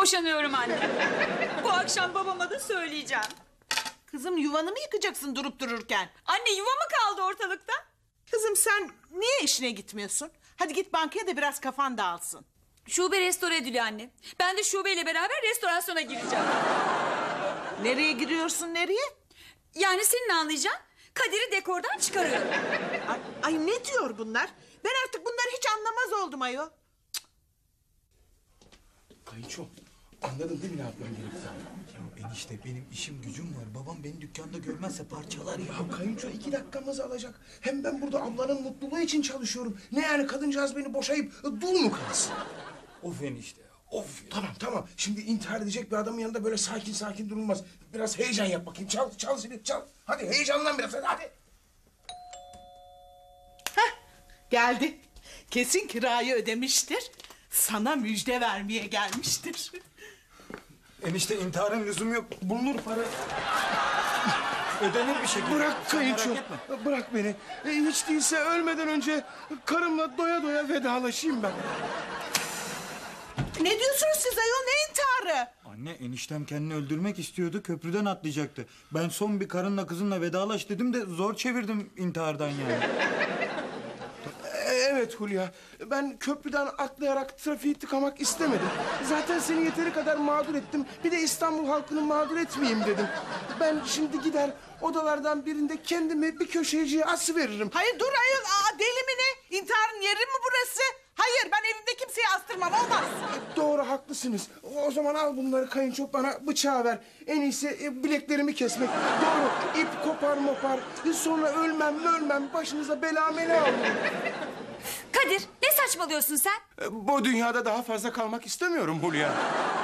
Boşanıyorum anne. Bu akşam babama da söyleyeceğim. Kızım yuvanı mı yıkacaksın durup dururken? Anne yuva mı kaldı ortalıkta? Kızım sen niye işine gitmiyorsun? Hadi git bankaya da biraz kafan dağılsın. Şube restore ediliyor anne. Ben de şubeyle beraber restorasyona gireceğim. Nereye giriyorsun nereye? Yani senin anlayacağın Kadir'i dekordan çıkarıyorum. Ay ne diyor bunlar? Ben artık bunları hiç anlamaz oldum ayol. Kayınço, anladın değil mi ne yapmam gerektiğini? Ya enişte benim işim gücüm var. Babam beni dükkanda görmezse parçalar ya. Ya kayınço 2 dakikamızı alacak. Hem ben burada ablanın mutluluğu için çalışıyorum. Ne yani kadıncağız beni boşayıp dul mu kalsın? Of enişte ya, of ya. Tamam. Şimdi intihar edecek bir adamın yanında böyle sakin sakin durulmaz. Biraz heyecan yap bakayım. Çal zili çal. Hadi heyecanlan biraz hadi. Geldi. Kesin kirayı ödemiştir. Sana müjde vermeye gelmiştir. Enişte intiharın lüzumu yok. Bulunur para. Ödenir bir şekilde. Bırak Sen kayınço. merak etme. Bırak beni. Hiç değilse ölmeden önce karımla doya doya vedalaşayım ben. Ne diyorsunuz siz ayol, ne intiharı? Anne eniştem kendini öldürmek istiyordu. Köprüden atlayacaktı. Ben son bir karınla kızınla vedalaş dedim de zor çevirdim intihardan yani. Evet Hulya, ben köprüden atlayarak trafiği tıkamak istemedim. Zaten seni yeteri kadar mağdur ettim. Bir de İstanbul halkını mağdur etmeyeyim dedim. Ben şimdi gider odalardan birinde kendimi bir köşeciye asıveririm. Hayır dur ayol, deli mi ne? İntiharın yeri mi burası? Hayır, ben evimde kimseyi astırmam, olmaz. Doğru, haklısınız. O zaman al bunları kayınço, bana bıçağı ver. En iyisi bileklerimi kesmek. Doğru, ip kopar mopar. Sonra ölmem, başınıza bela mela olur. Kadir ne saçmalıyorsun sen? Bu dünyada daha fazla kalmak istemiyorum Hulya.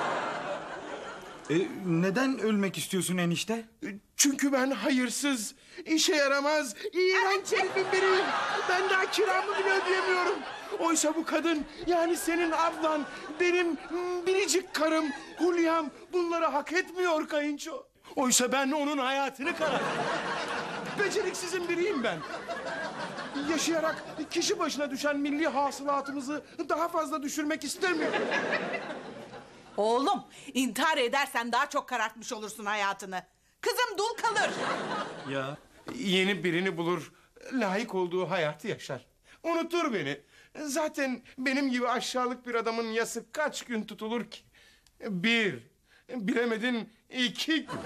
Neden ölmek istiyorsun enişte? Çünkü ben hayırsız, işe yaramaz, iğrenç herifin biriyim. Ben daha kiramı bile ödeyemiyorum. Oysa bu kadın, yani senin ablan, benim biricik karım, Hulya'm bunları hak etmiyor kayınço. Oysa ben onun hayatını kararttım. Beceriksizin biriyim ben. Yaşayarak kişi başına düşen milli hasılatımızı daha fazla düşürmek istemiyorum. Oğlum, intihar edersen daha çok karartmış olursun hayatını. Kızım dul kalır. Ya. Yeni birini bulur, layık olduğu hayatı yaşar. Unutur beni. Zaten benim gibi aşağılık bir adamın yası kaç gün tutulur ki? 1, bilemedin 2 gün.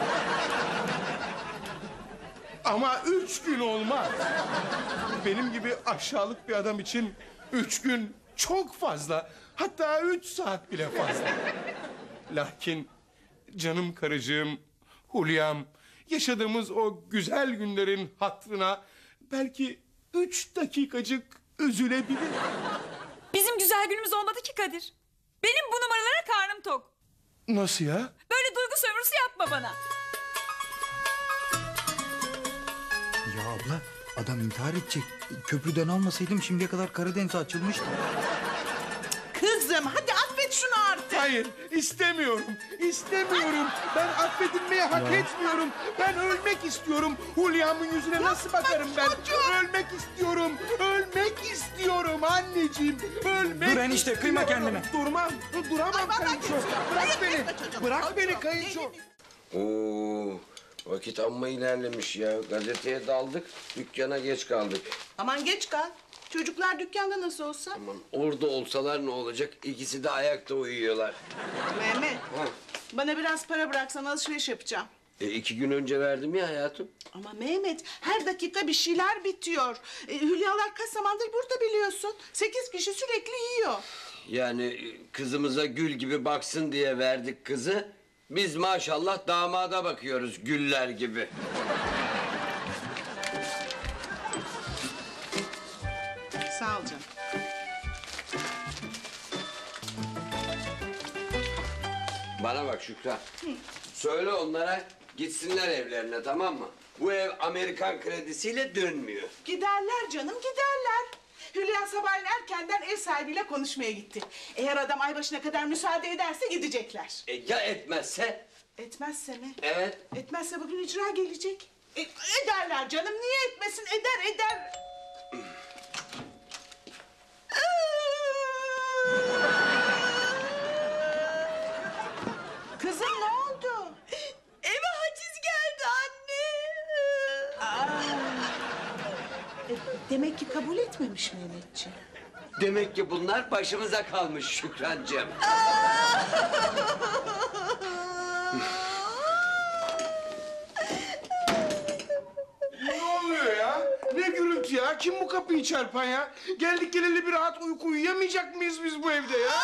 Ama 3 gün olmaz. Benim gibi aşağılık bir adam için 3 gün çok fazla. Hatta 3 saat bile fazla. Lakin canım karıcığım, Hulya'm, yaşadığımız o güzel günlerin hatırına belki 3 dakikacık üzülebilir. Bizim güzel günümüz olmadı ki Kadir. Benim bu numaralara karnım tok. Nasıl ya? Böyle duygu sömürüsü yapma bana. Ya abla adam intihar edecek. Köprüden almasaydım şimdiye kadar Karadeniz'e açılmıştı. Kızım hadi affet şunu artık. Hayır, istemiyorum. Ben affedilmeyi hak etmiyorum. Ben ölmek istiyorum. Hulya'mın yüzüne nasıl bakarım ben? Ölmek istiyorum anneciğim. Dur enişte, kıyma kendine. Duramam kayınço. Bırak beni kayınço. Oo, vakit amma ilerlemiş ya. Gazeteye daldık, dükkana geç kaldık. Aman geç kal. Çocuklar dükkanda nasıl olsa. Aman orada olsalar ne olacak? İkisi de ayakta uyuyorlar. Mehmet, Ha. bana biraz para bıraksan alışveriş yapacağım. 2 gün önce verdim ya hayatım. Ama Mehmet, her dakika bir şeyler bitiyor. Hülyalar kaç zamandır burada biliyorsun. 8 kişi sürekli yiyor. Yani kızımıza gül gibi baksın diye verdik kızı. Biz maşallah damada bakıyoruz güller gibi. Sağ ol canım. Bana bak Şükran. Söyle onlara gitsinler evlerine, tamam mı? Bu ev Amerikan kredisiyle dönmüyor. Giderler canım, giderler. Hülya sabahleyin erkenden ev sahibiyle konuşmaya gitti. Eğer adam aybaşına kadar müsaade ederse gidecekler. Ya etmezse? Etmezse mi? Evet. Etmezse bugün icra gelecek. Ederler canım, niye etmesin? Eder. Demek ki kabul etmemiş Mehmetciğim. Demek ki bunlar başımıza kalmış Şükrancığım. Ne oluyor ya? Ne gürültü ya? Kim bu kapıyı çarpan ya? Geldik geleli bir rahat uyku uyuyamayacak mıyız biz bu evde ya?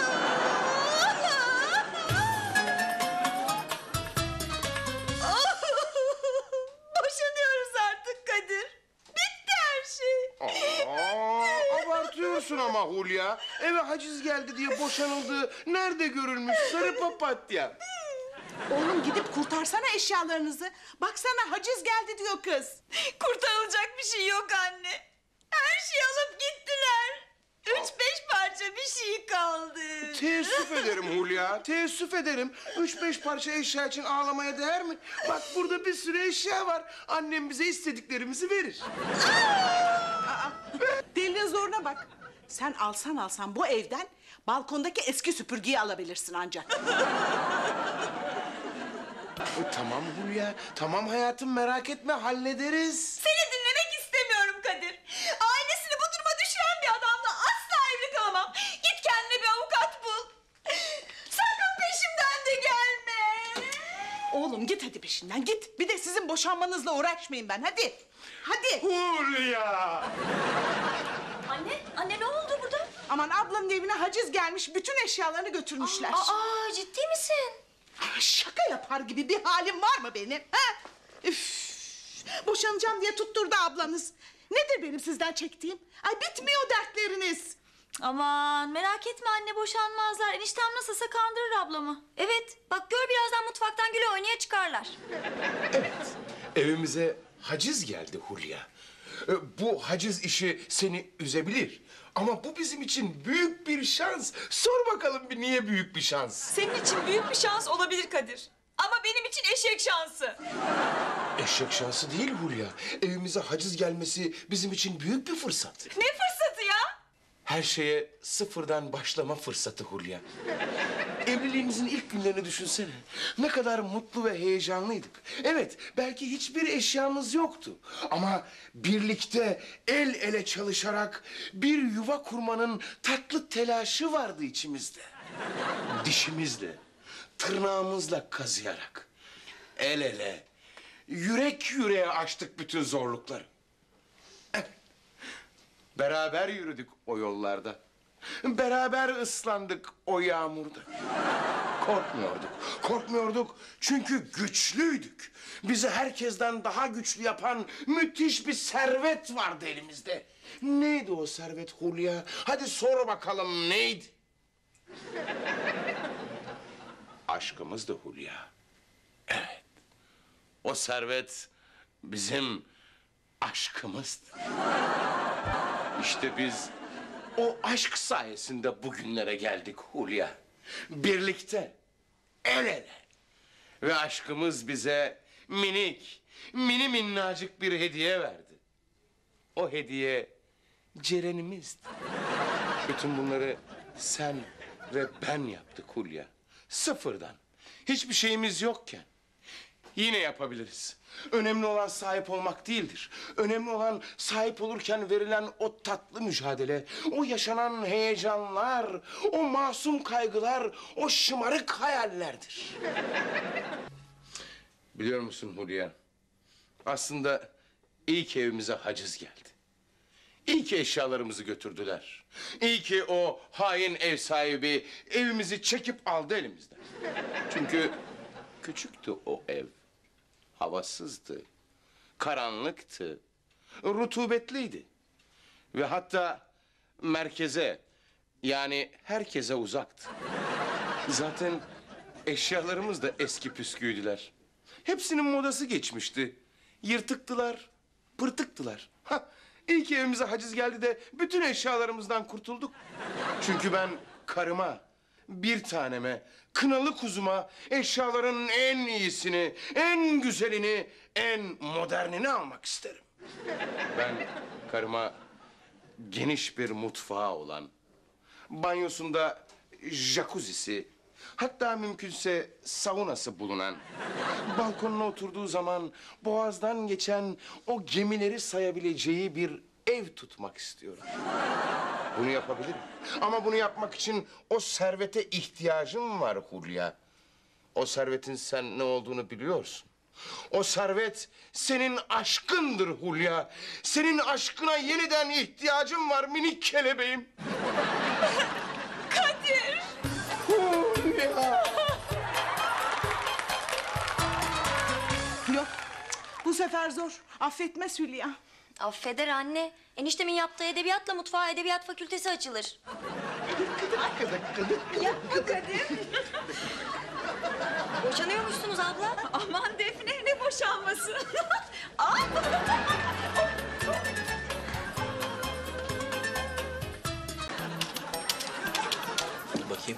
Boşanıyoruz artık Kadir. Bitti her şey. Abartıyorsun ama Hulya. Eve haciz geldi diye boşanıldı. Nerede görülmüş sarı papatya? Oğlum gidip kurtarsana eşyalarınızı. Baksana haciz geldi diyor kız. Kurtarılacak bir şey yok anne. Her şeyi alıp gittiler. 3-5 parça bir şey kaldı. Teessüf ederim Hulya, teessüf ederim. 3-5 parça eşya için ağlamaya değer mi? Bak burada bir sürü eşya var. Annem bize istediklerimizi verir. Delinin zoruna bak. Sen alsan bu evden balkondaki eski süpürgeyi alabilirsin ancak. Tamam Hulya, tamam hayatım merak etme hallederiz. Seni dinlemek istemiyorum Kadir. Ailesini bu duruma düşüren bir adamla asla evli kalamam. Git kendine bir avukat bul. Sakın peşimden de gelme. Oğlum git hadi peşinden git. Bir de sizin boşanmanızla uğraşmayayım ben hadi. Hadi. Hulya! Anne ne oldu burada? Aman ablanın evine haciz gelmiş bütün eşyalarını götürmüşler. Ciddi misin? Şaka yapar gibi bir halim var mı benim? Ha? Üf! Boşanacağım diye tutturdu ablanız. Nedir benim sizden çektiğim? Ay bitmiyor dertleriniz. Aman merak etme anne, boşanmazlar. Eniştem nasılsa kandırır ablamı. Evet bak gör, birazdan mutfaktan güle oynaya çıkarlar. Evet, evimize haciz geldi Hulya. Bu haciz işi seni üzebilir. Ama bu bizim için büyük bir şans. Sor bakalım bir niye büyük bir şans? Senin için büyük bir şans olabilir Kadir. Ama benim için eşek şansı. Eşek şansı değil Hulya. Evimize haciz gelmesi bizim için büyük bir fırsat. Ne fırsatı ya? Her şeye sıfırdan başlama fırsatı Hulya. Evliliğimizin ilk günlerini düşünsene. Ne kadar mutlu ve heyecanlıydık. Evet, belki hiçbir eşyamız yoktu. Ama birlikte el ele çalışarak bir yuva kurmanın tatlı telaşı vardı içimizde. Dişimizle, tırnağımızla kazıyarak, el ele, yürek yüreğe aştık bütün zorlukları. Beraber yürüdük o yollarda. Beraber ıslandık o yağmurda. Korkmuyorduk. Korkmuyorduk çünkü güçlüydük. Bizi herkesten daha güçlü yapan müthiş bir servet vardı elimizde. Neydi o servet Hulya? Hadi sor bakalım neydi? Aşkımızdı Hulya. Evet. O servet bizim aşkımızdı. İşte biz o aşk sayesinde bugünlere geldik Hulya. Birlikte, el ele. Ve aşkımız bize mini minnacık bir hediye verdi. O hediye Ceren'imizdi. Bütün bunları sen ve ben yaptık Hulya. Sıfırdan. Hiçbir şeyimiz yokken. Yine yapabiliriz. Önemli olan sahip olmak değildir. Önemli olan sahip olurken verilen o tatlı mücadele, o yaşanan heyecanlar, o masum kaygılar, o şımarık hayallerdir. Biliyor musun Hulya? Aslında iyi ki evimize haciz geldi. İyi ki eşyalarımızı götürdüler. İyi ki o hain ev sahibi evimizi çekip aldı elimizden. Çünkü küçüktü o ev. Havasızdı, karanlıktı, rutubetliydi. Ve hatta merkeze, yani herkese uzaktı. Zaten eşyalarımız da eski püsküydüler. Hepsinin modası geçmişti. Yırtıktılar, pırtıktılar. İyi ki evimize haciz geldi de bütün eşyalarımızdan kurtulduk. Çünkü ben karıma, bir taneme, kınalı kuzuma eşyaların en iyisini, en güzelini, en modernini almak isterim. Ben karıma geniş bir mutfağı olan, banyosunda jacuzzi'si, hatta mümkünse saunası bulunan, balkonuna oturduğu zaman boğazdan geçen o gemileri sayabileceği bir ev tutmak istiyorum. Bunu yapabilirim. Ama bunu yapmak için o servete ihtiyacım var Hulya. O servetin sen ne olduğunu biliyorsun. O servet senin aşkındır Hulya. Senin aşkına yeniden ihtiyacım var minik kelebeğim. Kadir. Hulya. Yok, bu sefer zor. Affetmez Hülya. Affeder anne. Eniştemin yaptığı edebiyatla mutfağa edebiyat fakültesi açılır. Yapma Kadir. Boşanıyormuşsunuz abla. Aman Defne, ne boşanması. Aa! Bakayım.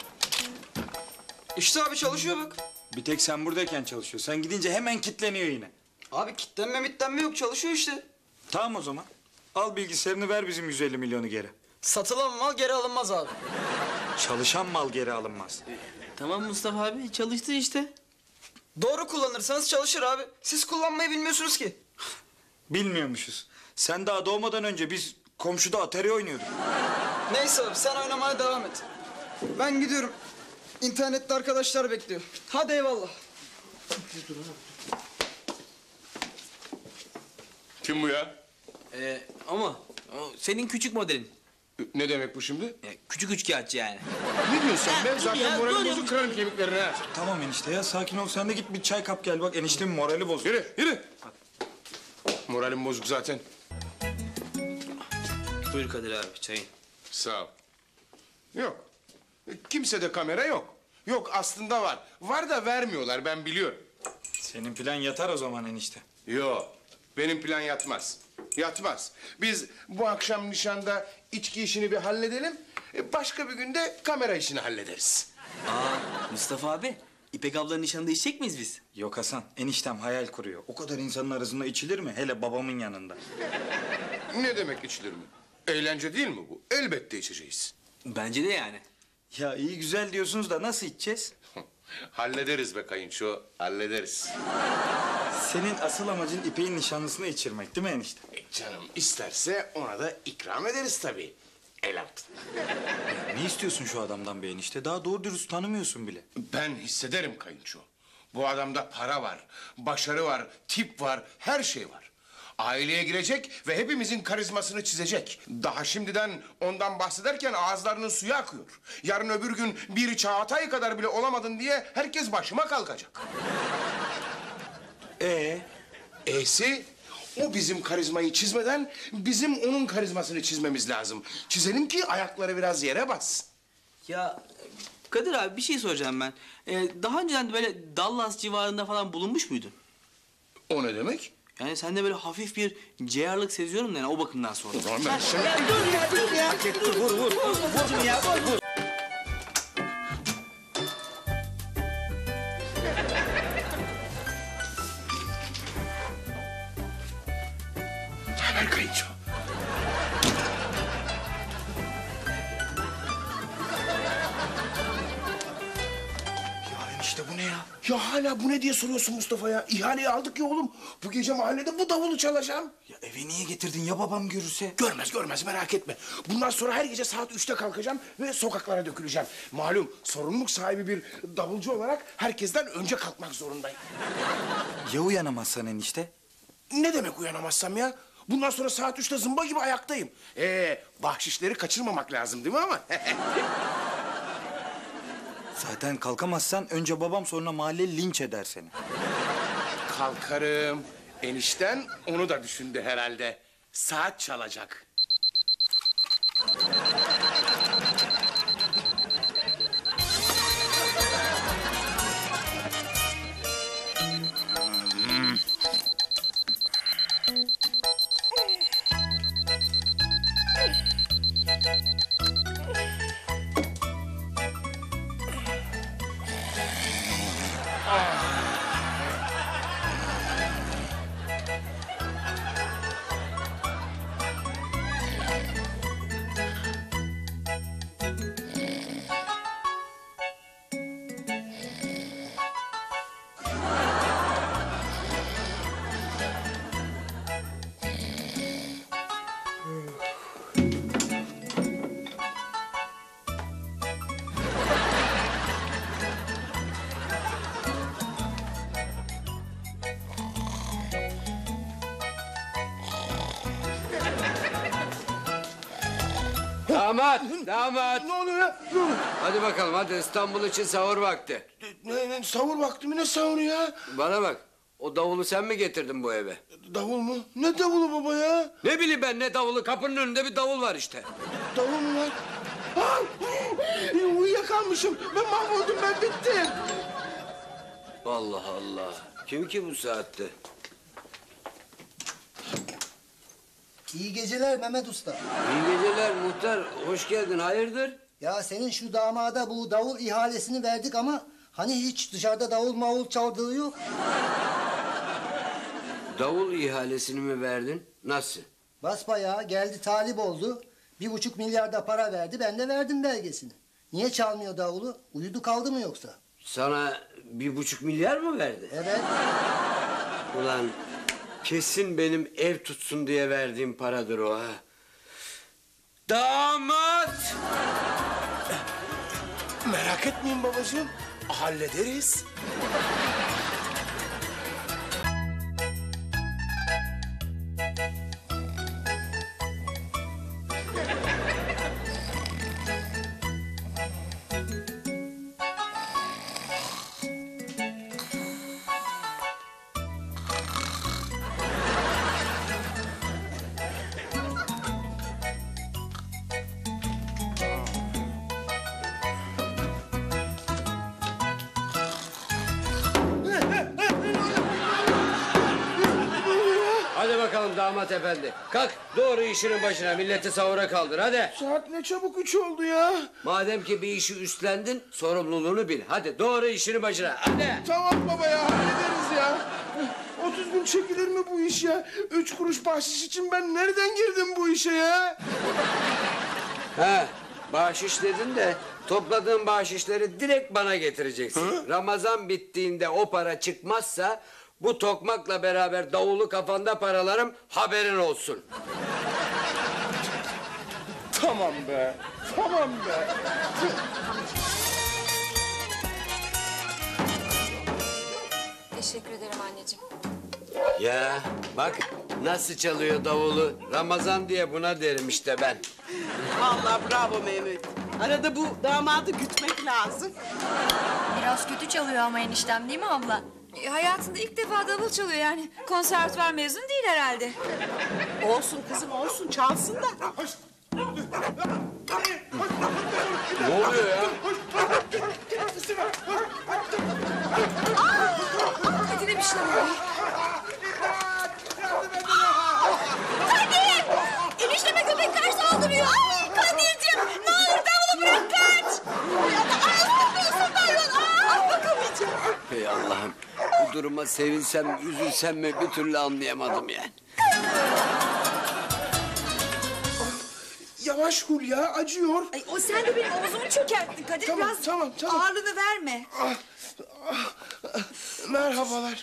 İşte abi çalışıyor bak. Bir tek sen buradayken çalışıyor. Sen gidince hemen kilitleniyor yine. Abi kitlenme yok çalışıyor işte. Tamam o zaman. Al bilgisayarını ver bizim 150 milyonu geri. Satılan mal geri alınmaz abi. Çalışan mal geri alınmaz. Tamam Mustafa abi çalıştı işte. Doğru kullanırsanız çalışır abi. Siz kullanmayı bilmiyorsunuz ki. Bilmiyormuşuz. Sen daha doğmadan önce biz komşuda Atari oynuyorduk. Neyse abi sen oynamaya devam et. Ben gidiyorum. İnternette arkadaşlar bekliyor. Hadi eyvallah. Kim bu ya? Ama o senin küçük modelin. Ne demek bu şimdi? Küçük üçkağıtçı yani. Ne diyorsun sen be? ya, Zaten moralim dur. bozuk, kırarım kemiklerini ha. Tamam enişte ya sakin ol. Sen de git bir çay kap gel bak. Eniştemin morali bozuk. Yürü, yürü. Moralim bozuk zaten. Buyur Kadir abi çayın. Sağ ol. Yok. Kimsede kamera yok. Yok aslında var. Var da vermiyorlar ben biliyorum. Senin plan yatar o zaman enişte. Yok. Benim plan yatmaz. Yatmaz. Biz bu akşam nişanda içki işini bir halledelim. Başka bir günde kamera işini hallederiz. Mustafa abi İpek ablanın nişanında içecek miyiz biz? Yok Hasan eniştem hayal kuruyor. O kadar insanın arasında içilir mi? Hele babamın yanında. Ne demek içilir mi? Eğlence değil mi bu? Elbette içeceğiz. Bence de yani. Ya iyi güzel diyorsunuz da nasıl içeceğiz? Hallederiz be kayınço, hallederiz. Senin asıl amacın İpek'in nişanlısını içirmek değil mi enişte? Canım isterse ona da ikram ederiz tabii. El altın. Ya ne istiyorsun şu adamdan be enişte? Daha doğru dürüst tanımıyorsun bile. Ben hissederim kayınço. Bu adamda para var, başarı var, tip var, her şey var. Aileye girecek ve hepimizin karizmasını çizecek. Daha şimdiden ondan bahsederken ağızlarının suyu akıyor. Yarın öbür gün bir Çağatay kadar bile olamadın diye herkes başıma kalkacak. E'si o bizim karizmayı çizmeden bizim onun karizmasını çizmemiz lazım. Çizelim ki ayakları biraz yere bassın. Ya Kadir abi bir şey soracağım ben. Daha önceden de böyle Dallas civarında falan bulunmuş muydun? O ne demek? Yani sende böyle hafif bir ceyarlık seziyorum da yani o bakımdan sordum. O zaman ben şimdi... Haber kayınço. Ya enişte bu ne ya? Ya hala bu ne diye soruyorsun Mustafa ya? İhaleyi aldık ya oğlum. Bu gece mahallede bu davulu çalacağım. Ya eve niye getirdin ya babam görürse? Görmez merak etme. Bundan sonra her gece saat 3'te kalkacağım ve sokaklara döküleceğim. Malum sorumluluk sahibi bir davulcu olarak herkesten önce kalkmak zorundayım. Ya uyanamazsan enişte? Ne demek uyanamazsam ya? Bundan sonra saat 3'te zımba gibi ayaktayım. Bahşişleri kaçırmamak lazım değil mi ama? Zaten kalkamazsan önce babam sonra mahalle linç eder seni. Kalkarım. Enişten onu da düşündü herhalde. Saat çalacak. Damat, damat. Ne oluyor ya? Ne oluyor? Hadi bakalım, hadi İstanbul için sahur vakti. Ne, sahur vakti mi? Ne sahuru ya? Bana bak, o davulu sen mi getirdin bu eve? Davul mu? Ne davulu baba ya? Ne bileyim ben ne davulu, kapının önünde bir davul var işte. Davul mu var? Ha! Uyuyakalmışım. Ben mahvoldum, ben bittim. Allah Allah, kim ki bu saatte? İyi geceler Mehmet Usta. İyi geceler muhtar, hoş geldin, hayırdır? Ya senin şu damada bu davul ihalesini verdik ama hani hiç dışarıda davul mavul çaldığı yok. Davul ihalesini mi verdin? Nasıl? Basbayağı geldi talip oldu. 1,5 milyar da para verdi, ben de verdim belgesini. Niye çalmıyor davulu? Uyudu kaldı mı yoksa? Sana 1,5 milyar mı verdi? Evet. Ulan kesin benim ev tutsun diye verdiğim paradır o ha. Damat! Merak etmeyin babacığım. Hallederiz. Hadi bakalım damat efendi. Kalk doğru işinin başına, milleti sahura kaldır hadi. Saat ne çabuk 3 oldu ya. Madem ki bir işi üstlendin, sorumluluğunu bil. Hadi doğru işinin başına hadi. Tamam baba ya, hallederiz ya. 30 gün çekilir mi bu iş ya? 3 kuruş bahşiş için ben nereden girdim bu işe ya? Ha, bahşiş dedin de topladığın bahşişleri direkt bana getireceksin. Ramazan bittiğinde o para çıkmazsa bu tokmakla beraber davulu kafanda paralarım, haberin olsun. Tamam be, tamam be. Teşekkür ederim anneciğim. Ya bak nasıl çalıyor davulu. Ramazan diye buna derim işte ben. Vallahi bravo Mehmet. Arada bu damadı gütmek lazım. Biraz kötü çalıyor ama eniştem değil mi abla? Hayatında ilk defa davul çalıyor yani. Konservatuvar mezun değil herhalde. Olsun kızım olsun, çalsın da. Ne oluyor ya? Kadir'e bir şeyler oluyor. Enişteme köpekler saldırıyor. Ay Kadir'cim ne olur davulu bırak kaç. Bakamayacağım. Ey Allah'ım, bu duruma sevinsem üzülsem mi bir türlü anlayamadım yani. Yavaş Hulya, acıyor. Ay, o sen de benim omuzumu çökerttin Kadir. Tamam, Biraz tamam, tamam. ağırlığını verme. Merhabalar.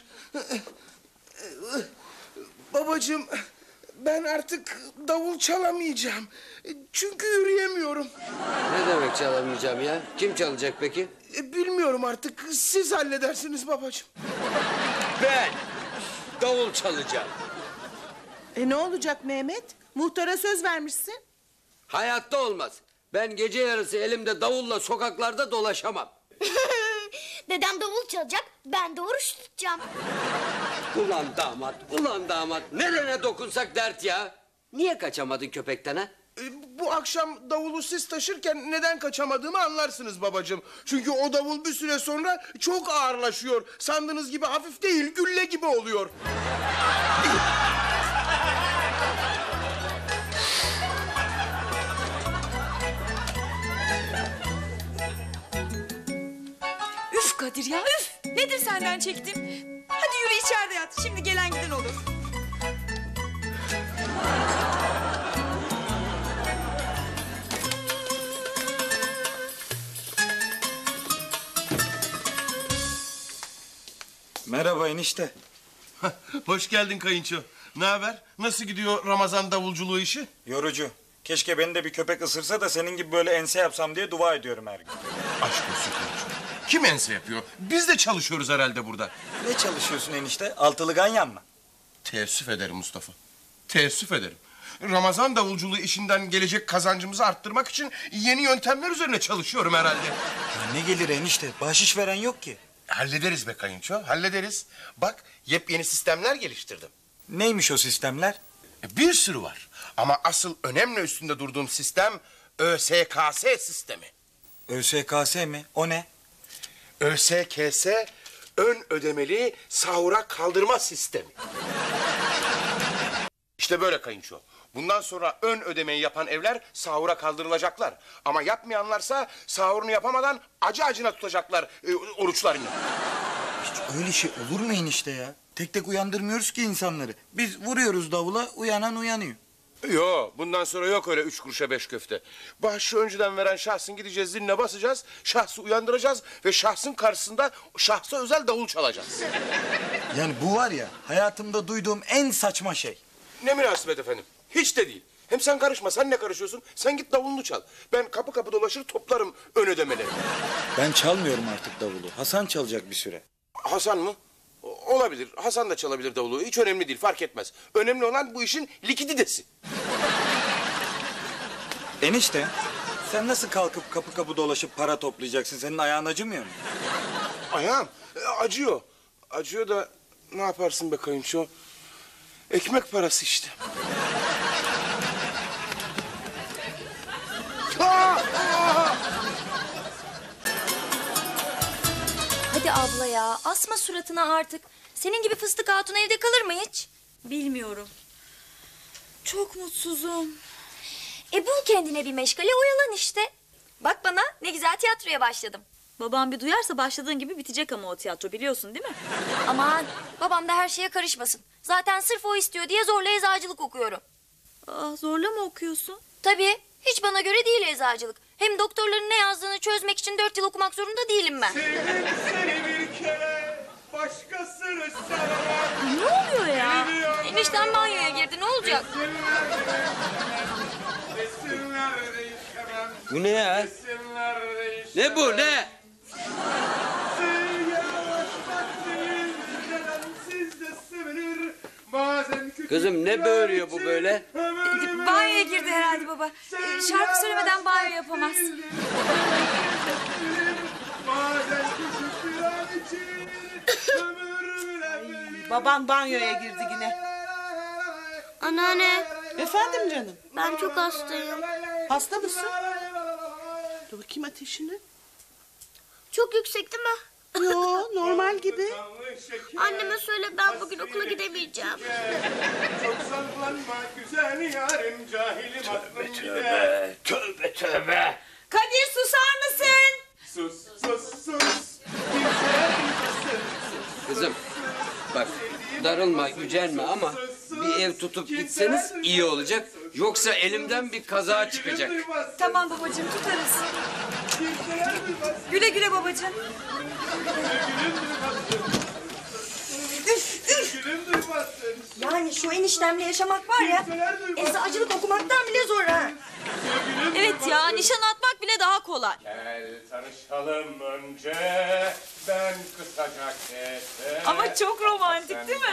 Babacığım, ben artık davul çalamayacağım. Çünkü yürüyemiyorum. Ne demek çalamayacağım ya? Kim çalacak peki? Bilmiyorum artık, siz halledersiniz babacığım. Ben davul çalacağım. Ne olacak Mehmet? Muhtara söz vermişsin. Hayatta olmaz. Ben gece yarısı elimde davulla sokaklarda dolaşamam. Dedem davul çalacak, ben de oruç tutacağım. Ulan damat, ulan damat. Nerene dokunsak dert ya. Niye kaçamadın köpekten ha? Bu akşam davulu siz taşırken neden kaçamadığımı anlarsınız babacığım. Çünkü o davul bir süre sonra çok ağırlaşıyor. Sandığınız gibi hafif değil, gülle gibi oluyor. Üf Kadir ya üf. Nedir senden çektim? Hadi yürü içeride yat. Şimdi gelen giden olur. Merhaba enişte. Hoş geldin kayınço. Ne haber? Nasıl gidiyor Ramazan davulculuğu işi? Yorucu. Keşke beni de bir köpek ısırsa da senin gibi böyle ense yapsam diye dua ediyorum her gün. Aşk olsun kayınço. Kim ense yapıyor? Biz de çalışıyoruz herhalde burada. Ne çalışıyorsun enişte? Altılı ganyan mı? Teessüf ederim Mustafa. Teessüf ederim. Ramazan davulculuğu işinden gelecek kazancımızı arttırmak için yeni yöntemler üzerine çalışıyorum herhalde. Ya ne gelir enişte? Bahşiş veren yok ki. Hallederiz be kayınço, hallederiz. Bak, yepyeni sistemler geliştirdim. Neymiş o sistemler? Bir sürü var. Ama asıl önemli üstünde durduğum sistem ÖSKS sistemi. ÖSKS mi? O ne? ÖSKS, ön ödemeli sahura kaldırma sistemi. İşte böyle kayınço. Bundan sonra ön ödemeyi yapan evler sahura kaldırılacaklar. Ama yapmayanlarsa sahurunu yapamadan acı acına tutacaklar oruçlarını. Hiç öyle şey olur mu enişte ya? Tek tek uyandırmıyoruz ki insanları. Biz vuruyoruz davula, uyanan uyanıyor. Yo, bundan sonra yok öyle 3 kuruşa 5 köfte. Bahşişi önceden veren şahsın gideceğiz, ziline basacağız, şahsı uyandıracağız ve şahsın karşısında şahsa özel davul çalacağız. Yani bu var ya, hayatımda duyduğum en saçma şey. Ne münasebet efendim, hiç de değil. Hem sen karışma, sen ne karışıyorsun? Sen git davulunu çal. Ben kapı kapı dolaşır toplarım ön ödemeleri. Ben çalmıyorum artık davulu. Hasan çalacak bir süre. Hasan mı? Olabilir, Hasan da çalabilir davulu. Hiç önemli değil, fark etmez. Önemli olan bu işin likiditesi. Enişte, sen nasıl kalkıp kapı kapı dolaşıp para toplayacaksın? Senin ayağın acımıyor mu? Ayağım acıyor. Acıyor da ne yaparsın be kayınço? Ekmek parası işte. Hadi abla ya, asma suratına artık. Senin gibi fıstık hatun evde kalır mı hiç? Bilmiyorum. Çok mutsuzum. Bul kendine bir meşgale, oyalan işte. Bak bana, ne güzel tiyatroya başladım. Babam bir duyarsa başladığın gibi bitecek ama o tiyatro, biliyorsun değil mi? Aman, babam da her şeye karışmasın. Zaten sırf o istiyor diye zorla eczacılık okuyorum. Aa, zorla mı okuyorsun? Tabii, hiç bana göre değil eczacılık. Hem doktorların ne yazdığını çözmek için 4 yıl okumak zorunda değilim ben. Seni bir kere başkasını sevemem. Ne oluyor ya? Enişten banyoya girdi, ne olacak? Bu ne ya? Ne bu ne? Kızım ne böğürüyor bu böyle? Banyoya girdi herhalde baba. Şarkı söylemeden banyo yapamaz. Baban banyoya girdi yine. Anneanne, Efendim canım? ben çok hastayım. Hasta mısın? Dur bakayım ateşini. Çok yüksek değil mi? Yo, normal gibi. Anneme söyle, ben bugün okula gidemeyeceğim. Tövbe tövbe. Kadir, susar mısın? Sus. Kızım bak darılma gücenme ama bir ev tutup gitseniz iyi olacak. Yoksa elimden bir kaza çıkacak. Tamam babacığım, tutarız. Güle güle babacığım. Yani şu eniştemle yaşamak var ya, eczacılık okumaktan bile zor ha. Evet ya, nişan atmak bile daha kolay. Gel tanışalım önce, ben kısaca kestim. Ama çok romantik değil mi?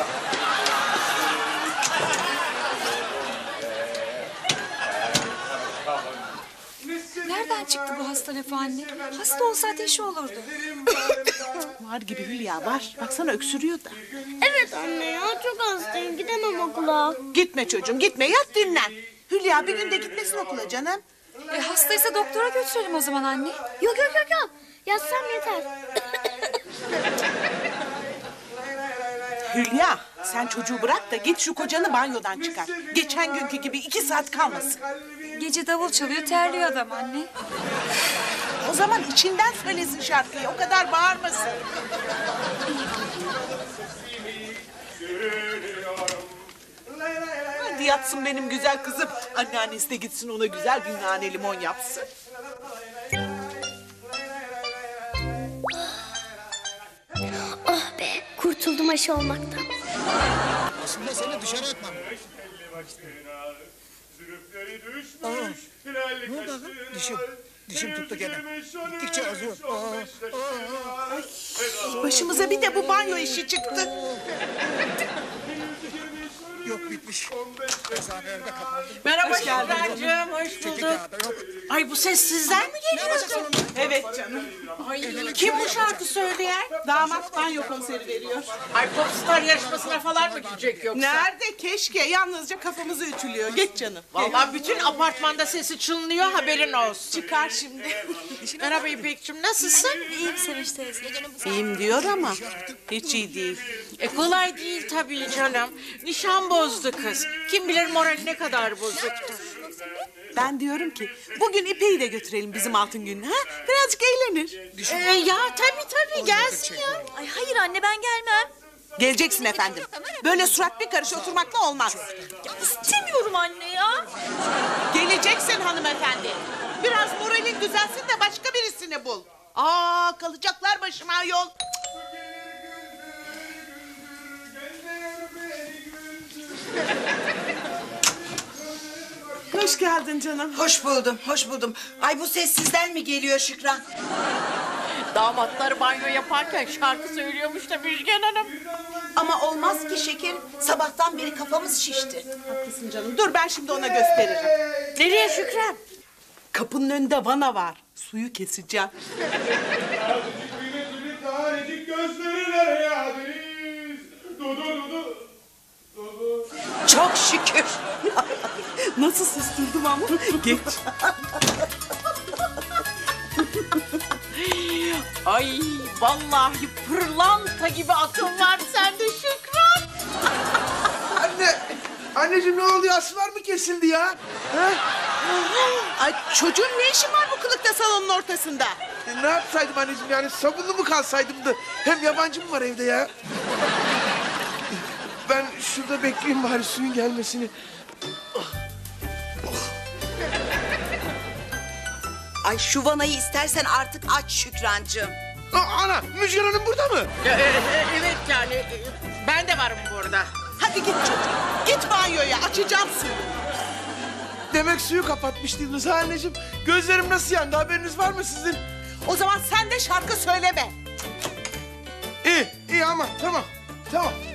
Nereden çıktı bu hasta lafı anne? Hasta olsa ateşi olurdu. Var gibi Hülya var. Baksana öksürüyor da. Evet anne ya, çok hastayım, gidemem okula. Gitme çocuğum gitme, yat dinlen. Hülya bir günde gitmesin okula canım. Hastaysa doktora götürelim o zaman anne. Yok. Yatsam yeter. Hülya sen çocuğu bırak da git şu kocanı banyodan çıkar. Geçen günkü gibi 2 saat kalmasın. Gece davul çalıyor, terliyor adam anne. O zaman içinden söylesin şarkıyı, o kadar bağırmasın. Hadi yatsın benim güzel kızım. Anneannesi de gitsin ona güzel bir nane limon yapsın. Oh be, kurtuldum aşı olmaktan. Aslında seni dışarı atmam. Ne oldu adam? Dişim tuttu gene. Gittikçe azıyor. Başımıza bir de bu banyo işi çıktı. Yok bitmiş. Merhaba Şükrancığım, hoş bulduk. Ay bu ses sizden mi geliyordu? Evet canım. Ay kim bu şarkı söyleyen? Damat banyo konseri veriyor. Ay popstar yarışmasına falan mı gidecek yoksa? Nerede? Keşke. Yalnızca kafamızı ütülüyor. Geç canım. Vallahi bütün apartmanda sesi çınlıyor, haberin olsun. Çıkar şimdi. Merhaba İpek'cim, nasılsın? İyiyim Sevinç teyze. İyiyim diyor ama hiç iyi değil. Kolay değil tabii canım. Nişan bozdu kız. Kim bilir moral ne kadar bozuktu. Ben diyorum ki bugün İpek'i de götürelim bizim altın gününe. Ha? Birazcık eğlenir. Ya tabii gelsin ya. Ay hayır anne ben gelmem. Geleceksin efendim. Böyle surat bir karış oturmakla olmaz. İstemiyorum anne ya. Geleceksin hanımefendi. Biraz moralin düzelsin de başka birisini bul. Kalacaklar başıma yol. Hoş geldin canım. Hoş buldum, hoş buldum. Ay bu ses sizden mi geliyor Şükran? Damatlar banyo yaparken şarkı söylüyormuş da Müjgan Hanım. Ama olmaz ki şekerim. Sabahtan beri kafamız şişti. Haklısın canım. Dur ben şimdi ona gösteririm. Nereye Şükran? Kapının önünde vana var. Suyu keseceğim. Tanecik gözlerine yadiriz. Dudu. Çok şükür. Nasıl susturdum ama. Geç. Ay vallahi pırlanta gibi akıl var sende Şükran. Anneciğim ne oluyor? Aslar mı kesildi ya? Ha? Ay çocuğun ne işi var bu kılıkta salonun ortasında? Ne yapsaydım anneciğim yani sabunlu mu kalsaydım da hem yabancı mı var evde ya? Ben şurada bekleyeyim bari suyun gelmesini. Ay şu vanayı istersen artık aç Şükrancığım. Ana Müjgan Hanım burada mı? Evet yani ben de varım burada. Hadi git çocuğum. Git banyoya açacağım suyu. Demek suyu kapatmıştınız ha anneciğim. Gözlerim nasıl yandı haberiniz var mı sizin? O zaman sen de şarkı söyleme. İyi ama tamam.